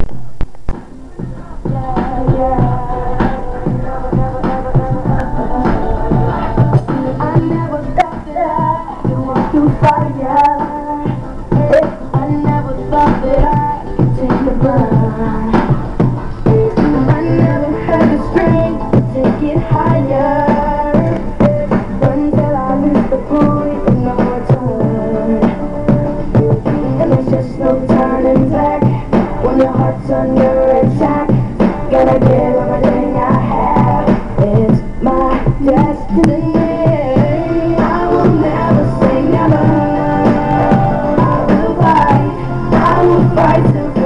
Under attack, gotta give everything I have. It's my destiny. I will never say never. I will fight to